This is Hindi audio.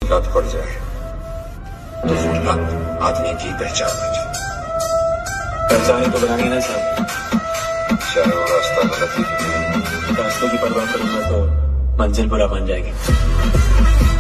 लत पड़ जाए तो वो लत आदमी की पहचान बन जाए। पहचाने तो बनानी ना साहब, चाहे वो रास्ता गलत ही रास्तों की परवाह करूंगा तो मंजिल बुरा बन जाएगी।